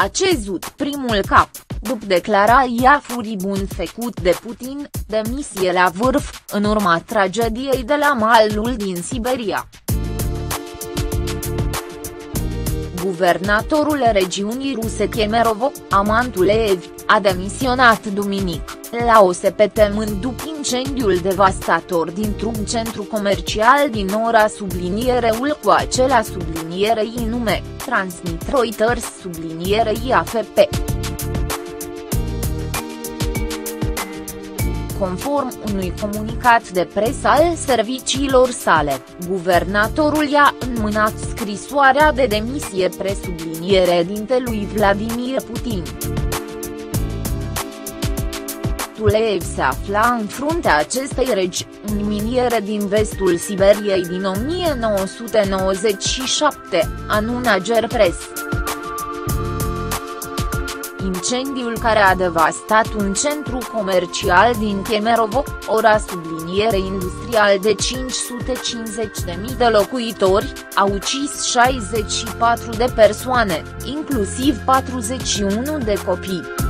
a cezut primul cap, după declarația furibund făcut de Putin, demisie la vârf, în urma tragediei de la malul din Siberia. Guvernatorul regiunii ruse Kemerovo, Aman Tuleev, a demisionat duminică, la o săptămână după incendiul devastator dintr-un centru comercial din ora subliniereul cu acela sublinierei nume, transmit Reuters sublinierei AFP. Conform unui comunicat de presă al serviciilor sale, guvernatorul i-a înmânat scrisoarea de demisie presubliniere dintelui Vladimir Putin. Tuleev se afla în fruntea acestei regiuni miniere din vestul Siberiei din 1997, anunță Gerpress. Incendiul care a devastat un centru comercial din Kemerovo, ora subliniere industrial de 550.000 de locuitori, a ucis 64 de persoane, inclusiv 41 de copii.